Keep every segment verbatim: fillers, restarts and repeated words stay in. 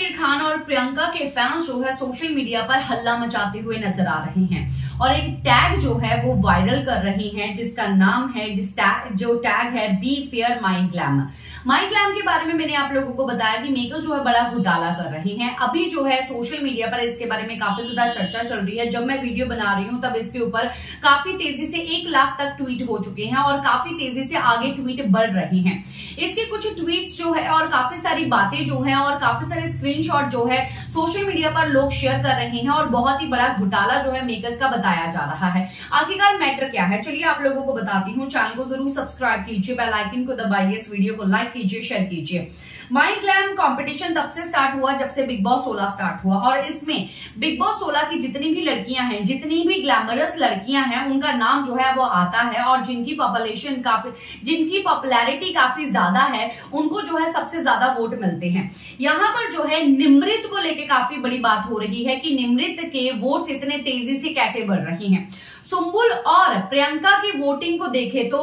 खान और प्रियंका के फैंस जो है सोशल मीडिया पर हल्ला मचाते हुए नजर आ रहे हैं और एक टैग जो है वो वायरल कर रही हैं जिसका नाम है जिस टैग जो टैग है be fair my glam. My glam के बारे में मैंने आप लोगों को बताया कि मेकर्स जो है बड़ा घोटाला कर रही हैं। अभी जो है सोशल मीडिया पर इसके बारे में काफी ज्यादा चर्चा चल रही है। जब मैं वीडियो बना रही हूं तब इसके ऊपर काफी तेजी से एक लाख तक ट्वीट हो चुके हैं और काफी तेजी से आगे ट्वीट बढ़ रही हैं। इसके कुछ ट्वीट्स जो है और काफी सारी बातें जो है और काफी सारे स्क्रीनशॉट जो है सोशल मीडिया पर लोग शेयर कर रहे हैं और बहुत ही बड़ा घोटाला जो है मेकर्स का बताया जा रहा है। आखिरकार मैटर क्या है, चलिए आप लोगों को बताती हूँ। चैनल को जरूर सब्सक्राइब कीजिए, बेल आइकन को दबाइए, इस वीडियो को लाइक कीजिए, शेयर कीजिए। माई ग्लैम कंपटीशन तब से स्टार्ट हुआ जब से बिग बॉस सोलह स्टार्ट हुआ और इसमें बिग बॉस सोलह की जितनी भी लड़कियां हैं, जितनी भी ग्लैमरस लड़कियां हैं, उनका नाम जो है वो आता है और जिनकी पॉपुलेशन काफी जिनकी पॉपुलैरिटी काफी ज्यादा है उनको जो है सबसे ज्यादा वोट मिलते हैं। यहाँ पर जो है निमृत को लेके काफी बड़ी बात हो रही है कि निमृत के वोट्स इतने तेजी से कैसे बढ़ रही हैं। सुम्बुल और प्रियंका की वोटिंग को देखे तो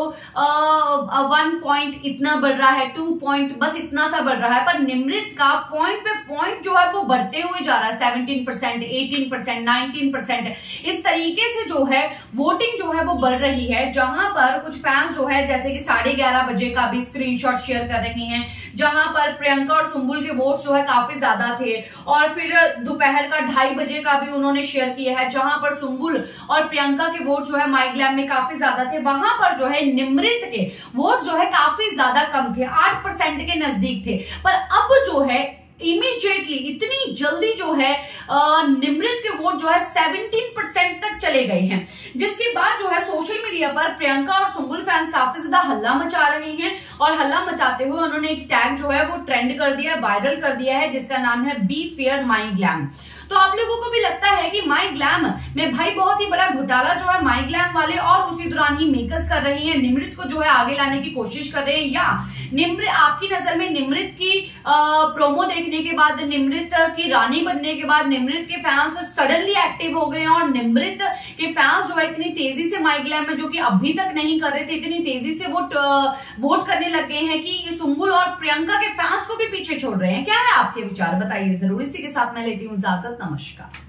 आ, वन पॉइंट इतना बढ़ रहा है, टू पॉइंट बस इतना सा बढ़ रहा है, पर निमृत का पॉइंट पे पॉइंट जो है वो बढ़ते हुए जा रहा है। Seventeen percent, eighteen percent, nineteen percent इस तरीके से जो है वोटिंग जो है वो बढ़ रही है। जहां पर कुछ फैंस जो है जैसे कि साढ़े ग्यारह बजे का भी स्क्रीनशॉट शेयर कर रहे हैं जहां पर प्रियंका और सुम्बुल के वोट्स जो है काफी ज्यादा थे और फिर दोपहर का ढाई बजे का भी उन्होंने शेयर किया है जहां पर सुम्बुल और प्रियंका के वोट जो है माई ग्लैम में काफी ज्यादा थे। वहां पर जो है निमृत के वोट जो है काफी ज्यादा कम थे, आठ परसेंट के नजदीक थे। पर अब जो है इमीडिएटली इतनी जल्दी जो है निमृत के वोट जो है सत्रह परसेंट तक चले गए हैं, जिसके बाद जो है सोशल मीडिया पर प्रियंका और सुम्बुल फैंस काफी ज्यादा हल्ला मचा रहे हैं और हल्ला मचाते हुए उन्होंने एक टैग जो है वो ट्रेंड कर दिया, वायरल कर दिया है जिसका नाम है बी फेयर माई ग्लैम। तो आप लोगों को भी लगता है कि माई ग्लैम में भाई बहुत ही बड़ा घोटाला जो है माई ग्लैम वाले और उसी दौरान ही मेकर्स कर रही हैं, निमृत को जो है आगे लाने की कोशिश कर रहे हैं, या निमृत आपकी नजर में निमृत की आ, प्रोमो देखने के बाद, निमृत की रानी बनने के बाद निमृत के फैंस सडनली एक्टिव हो गए हैं और निमृत के फैंस जो है इतनी तेजी से माई ग्लैम में जो कि अभी तक नहीं कर रहे थे इतनी तेजी से वोट वोट करने लग गए हैं कि सुम्बुल और प्रियंका के फैंस को भी पीछे छोड़ रहे हैं। क्या है आपके विचार, बताइए जरूर। इसी के साथ मैं लेती हूँ इजाजत, नमस्कार।